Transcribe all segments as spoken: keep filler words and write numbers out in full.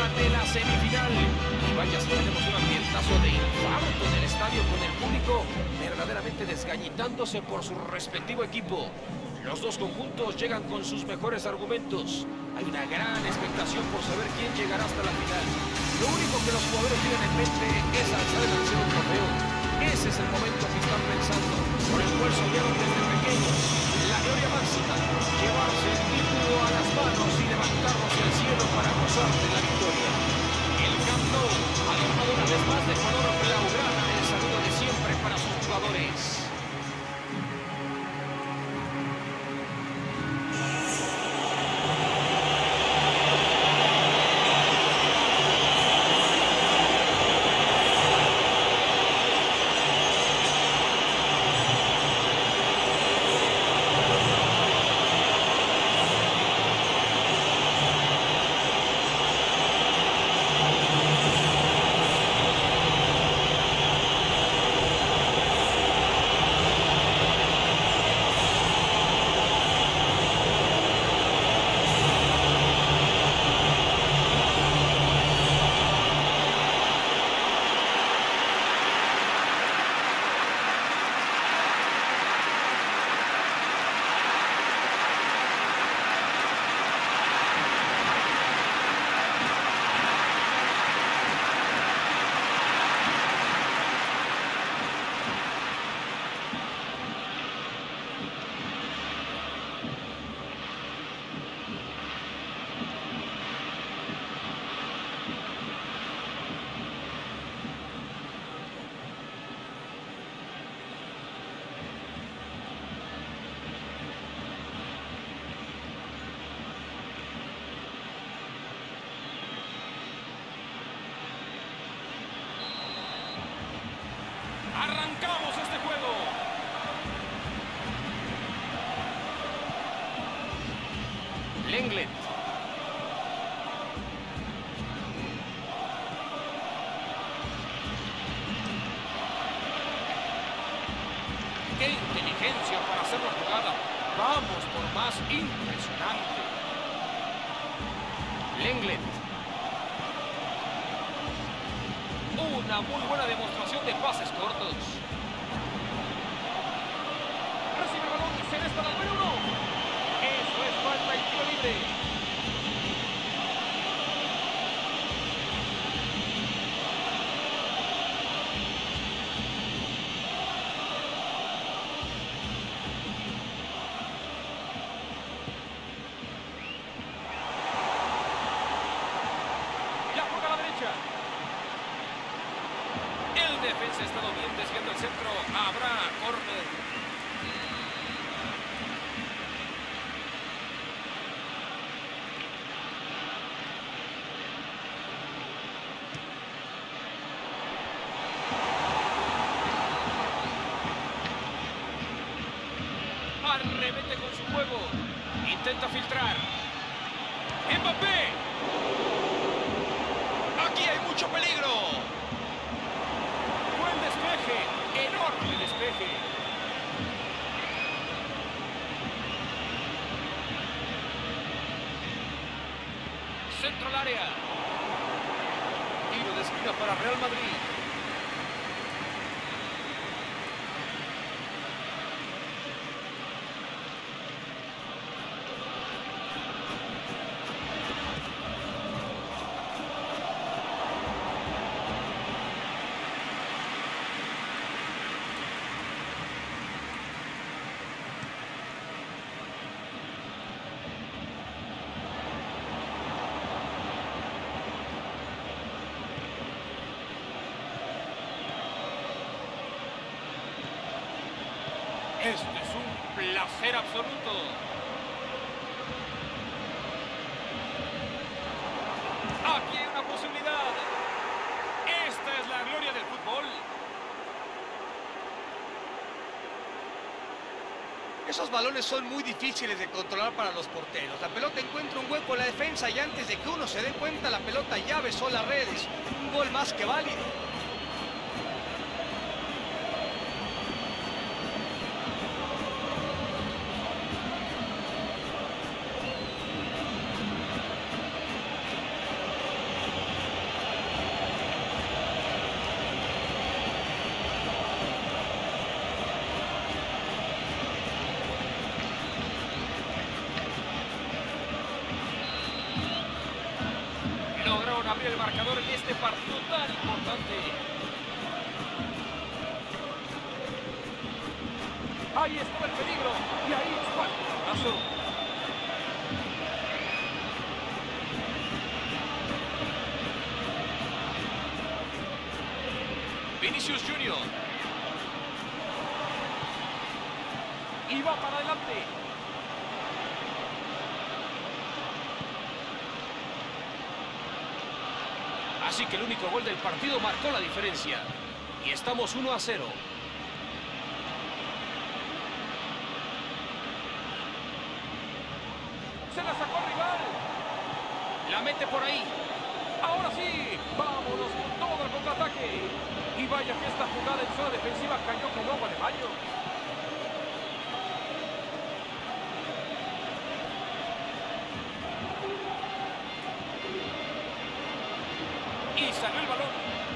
ronda de la semifinal. Y vaya si tenemos un ambientazo de infarto en el estadio con el público verdaderamente desgañitándose por su respectivo equipo. Los dos conjuntos llegan con sus mejores argumentos. Hay una gran expectación por saber quién llegará hasta la final. Lo único que los jugadores tienen en mente es alzar el ansiado trofeo. Ese es el momento que están pensando, por el cual soñaron desde pequeños. La gloria máxima, llevarse el título a las manos y levantarlo hacia el cielo para gozar de la victoria. El Camp Nou, adornado una vez más de color blaugrana, el saludo de siempre para sus jugadores. ¡Arrancamos este juego! Lenglet. ¡Qué inteligencia para hacer la jugada! ¡Vamos por más! ¡Impresionante! Lenglet. Una muy buena demostración de pases cortos. Recibe el balón y se le está la número uno. Eso es falta y tiro libre. La juega a la derecha. El defensa ha estado bien desviando el centro. Habrá córner. Arremete con su juego. Intenta filtrar. ¡Mbappé! Aquí hay mucho peligro. Buen despeje. Enorme despeje. Centro al área. Tiro de esquina para Real Madrid. Este es un placer absoluto. Aquí hay una posibilidad. Esta es la gloria del fútbol. Esos balones son muy difíciles de controlar para los porteros. La pelota encuentra un hueco en la defensa y antes de que uno se dé cuenta, la pelota ya besó las redes. Un gol más que válido. abrir el marcador en este partido tan importante. Ahí está el peligro. Y ahí está el abrazo. Vinicius Junior. Y va para adelante. Así que el único gol del partido marcó la diferencia. Y estamos uno a cero. Se la sacó el rival. La mete por ahí. Ahora sí. Vámonos con todo el contraataque. Y vaya que esta jugada en zona defensiva cayó como agua de baño. Y salió el balón.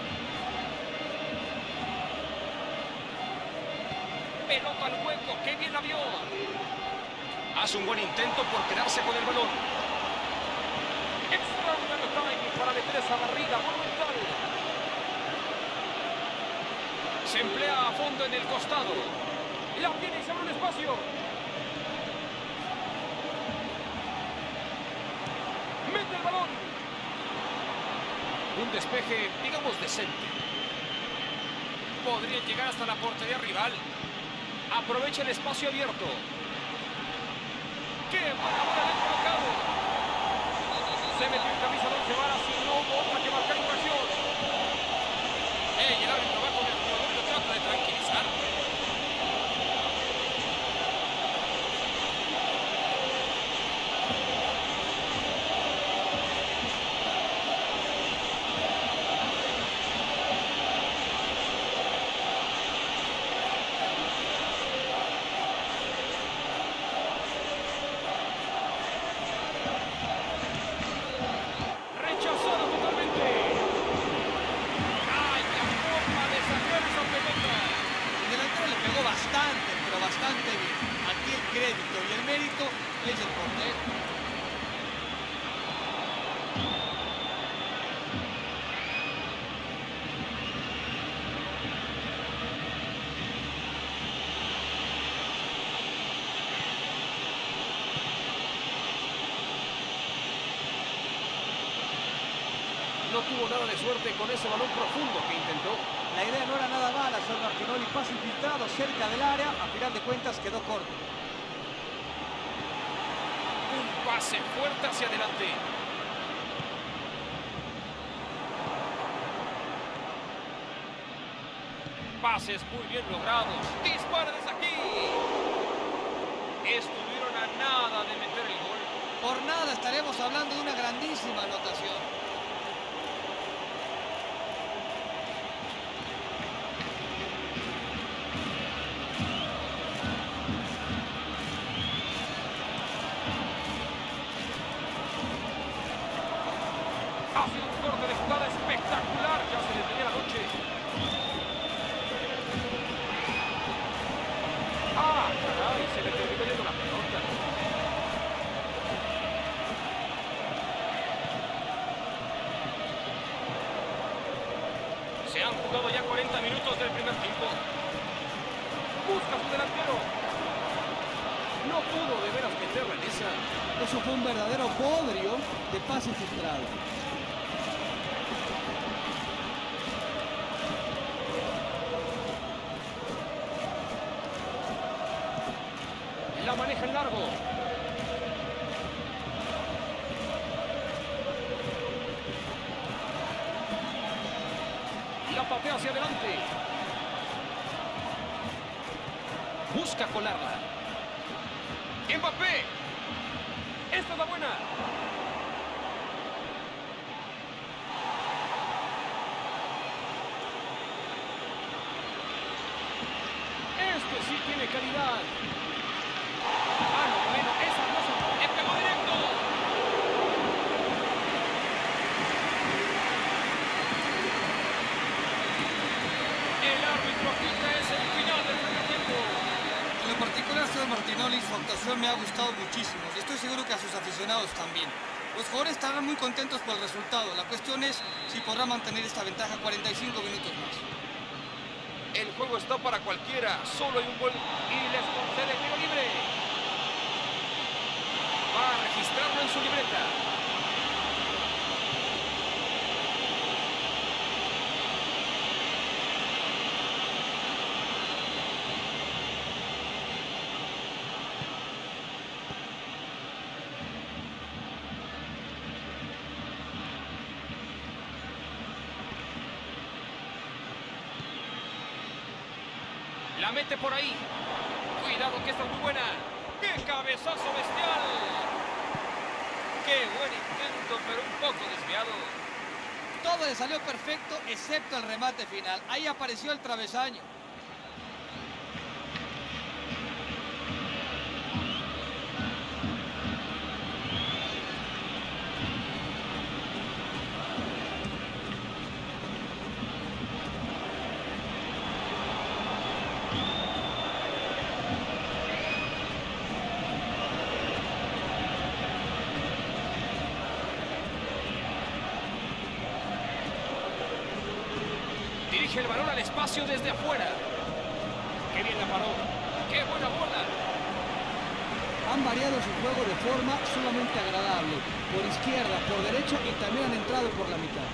Pelota al hueco. ¡Qué bien la vio! Hace un buen intento por quedarse con el balón. Extraordinario timing para meter esa barrida monumental. Se emplea a fondo en el costado. La tiene y se abre un espacio. Mete el balón. Un despeje, digamos, decente. Podría llegar hasta la portería rival. Aprovecha el espacio abierto. ¡Qué maravilla del colocado! Se metió en camisa de once varas y no hubo otra que marcar infracción. ¡Ey! El árbitro va con el jugador y lo trata de tranquilizar. No tuvo nada de suerte con ese balón profundo que intentó. La idea no era nada mala, Sol Martinoli, pase infiltrado cerca del área, a final de cuentas quedó corto. Un pase fuerte hacia adelante. Pases muy bien logrados. Dispara desde aquí. Estuvieron a nada de meter el gol. Por nada estaremos hablando de una grandísima anotación. Ha sido un corte de jugada espectacular. Ya se les venía la noche. ¡Ah, caray! Se le terminó yendo la pelota. Se han jugado ya cuarenta minutos del primer tiempo. Busca a su delantero. No pudo de veras meterla en esa. Eso fue un verdadero bodrio de pase filtrado. La maneja en largo. La patea hacia adelante. Busca colarla. ¡Mbappé! ¡Esta es la buena! Este sí tiene calidad. Ah, no, bueno, esa no se... ¡Le pegó directo! El árbitro quita, es el final del primer tiempo. En lo particular, Sol Martinoli, su actuación me ha gustado muchísimo y estoy seguro que a sus aficionados también. Los jugadores estarán muy contentos por el resultado. La cuestión es si podrá mantener esta ventaja cuarenta y cinco minutos más. El juego está para cualquiera. Solo hay un gol y les concede tiro libre. Va a registrarlo en su libreta. La mete por ahí. Cuidado que esta es muy buena. ¡Qué cabezazo bestial! ¡Qué buen intento, pero un poco desviado! Todo le salió perfecto, excepto el remate final. Ahí apareció el travesaño. Dirige el balón al espacio desde afuera. ¡Qué bien la paró! ¡Qué buena bola! Han variado su juego de forma sumamente agradable. Por izquierda, por derecha y también han entrado por la mitad.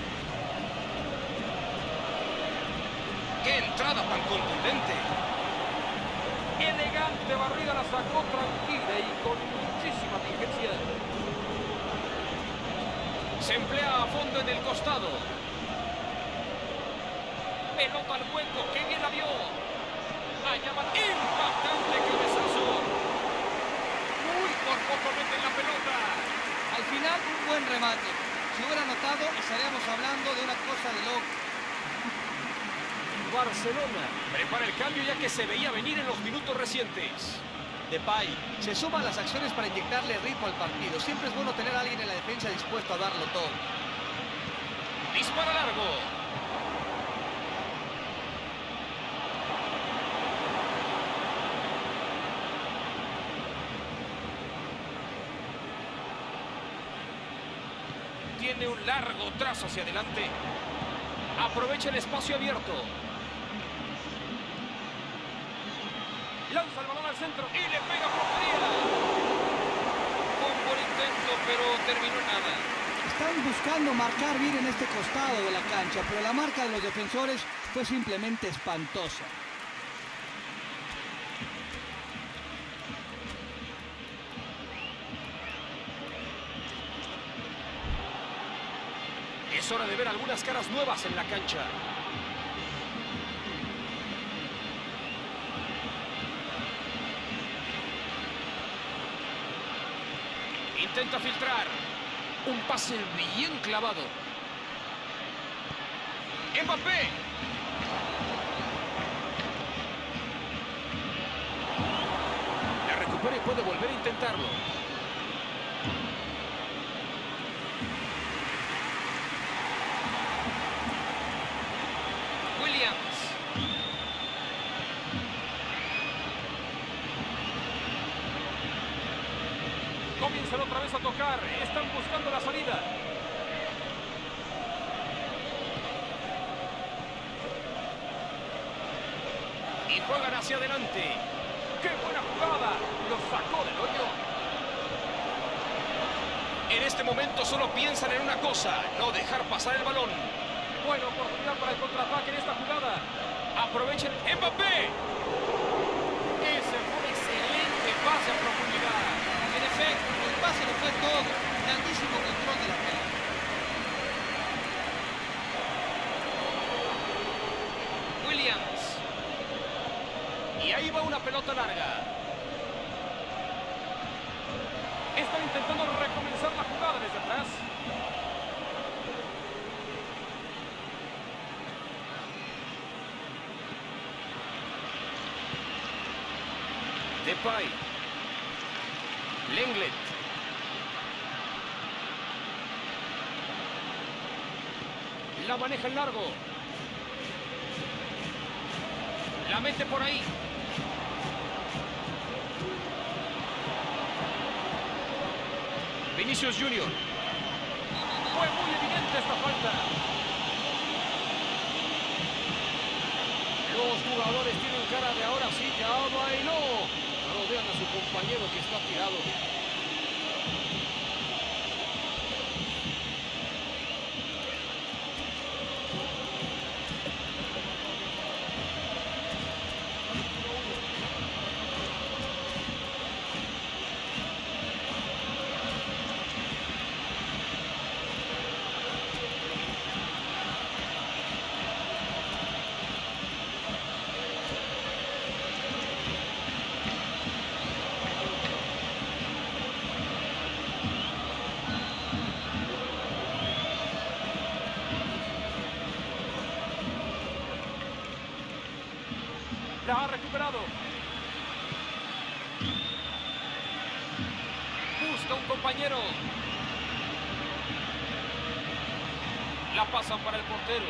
¡Qué entrada tan contundente! Elegante barrida, la sacó tranquila y con muchísima diligencia. Se emplea a fondo en el costado. Pelota al hueco, qué bien la vio. Allá va, impactante cabezazo. Muy por poco meten la pelota. Al final, un buen remate. Si hubiera anotado, estaríamos hablando de una cosa de loco. Barcelona prepara el cambio ya que se veía venir en los minutos recientes. Depay se suma a las acciones para inyectarle ritmo al partido. Siempre es bueno tener a alguien en la defensa dispuesto a darlo todo. Dispara largo. Tiene un largo trazo hacia adelante. Aprovecha el espacio abierto. Lanza el balón al centro y le pega portería. Fue un buen intento, pero terminó en nada. Están buscando marcar bien en este costado de la cancha, pero la marca de los defensores fue simplemente espantosa. Es hora de ver algunas caras nuevas en la cancha. Intenta filtrar. Un pase bien clavado. ¡Mbappé! La recupera y puede volver a intentarlo. Comienzan otra vez a tocar. Están buscando la salida. Y juegan hacia adelante. ¡Qué buena jugada! Lo sacó del hoyo. En este momento solo piensan en una cosa: no dejar pasar el balón. Buena oportunidad para el contraataque en esta jugada. Aprovechen. ¡Mbappé! Ese fue un excelente pase a profundidad. En efecto, el pase lo fue todo. Grandísimo control de la pelota. Williams. Y ahí va una pelota larga. Están intentando recomenzar la jugada desde atrás. Depay. Lenglet. La maneja en largo. La mete por ahí. Vinicius Junior. Fue muy evidente esta falta. Los jugadores tienen cara de ahora sí, ya bailó. Rodean a su compañero que está tirado. La ha recuperado. Busca un compañero. La pasan para el portero.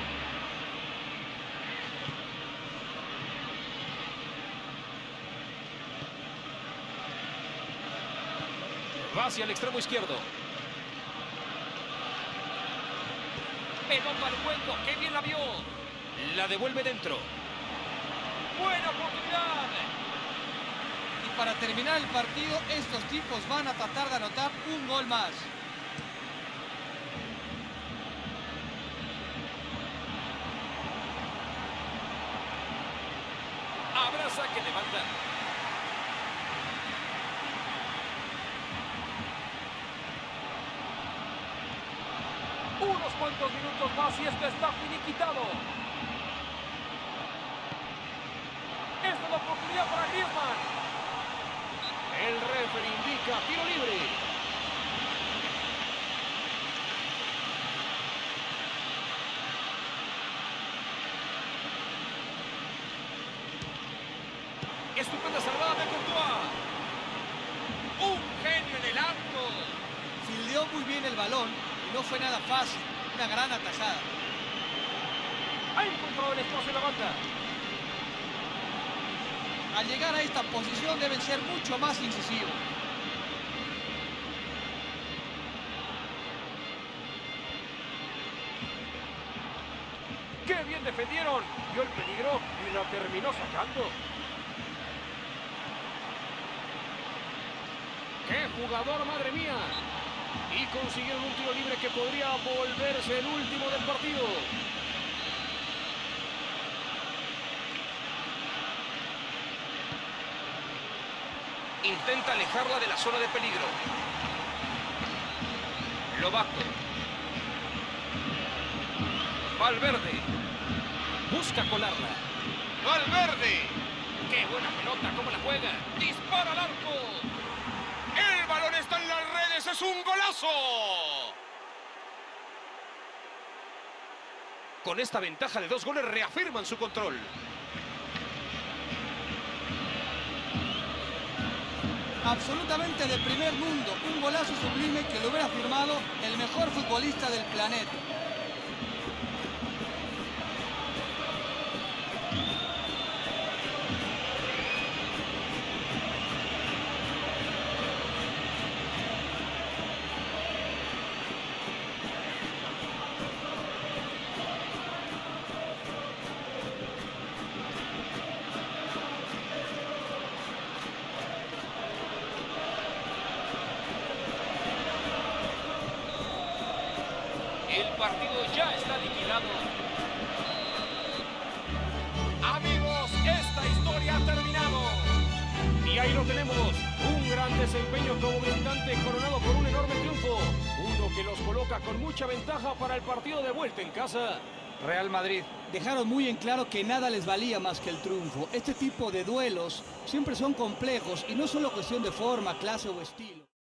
Va hacia el extremo izquierdo. Pelota al hueco. ¡Qué bien la vio! La devuelve dentro. ¡Buena oportunidad! Y para terminar el partido, estos tipos van a tratar de anotar un gol más. Habrá saque de banda. Unos cuantos minutos más y esto está finiquitado. Esta es la oportunidad para Griezmann. El referee indica tiro libre. Estupenda salvada de Courtois. Un genio en el arco. Fildeó muy bien el balón y no fue nada fácil. Una gran atajada. Ha encontrado el espacio en la banda. Al llegar a esta posición deben ser mucho más incisivos. ¡Qué bien defendieron! Vio el peligro y la terminó sacando. ¡Qué jugador, madre mía! Y consiguieron un tiro libre que podría volverse el último del partido. Intenta alejarla de la zona de peligro. Lobato. Valverde. Busca colarla. Valverde. ¡Qué buena pelota! ¿Cómo la juega? ¡Dispara al arco! ¡El balón está en las redes! ¡Es un golazo! Con esta ventaja de dos goles reafirman su control. Absolutamente de primer mundo, un golazo sublime que lo hubiera firmado el mejor futbolista del planeta. El partido ya está liquidado. Amigos, esta historia ha terminado. Y ahí lo tenemos. Un gran desempeño como visitante coronado por un enorme triunfo. Uno que los coloca con mucha ventaja para el partido de vuelta en casa. Real Madrid. Dejaron muy en claro que nada les valía más que el triunfo. Este tipo de duelos siempre son complejos y no solo cuestión de forma, clase o estilo.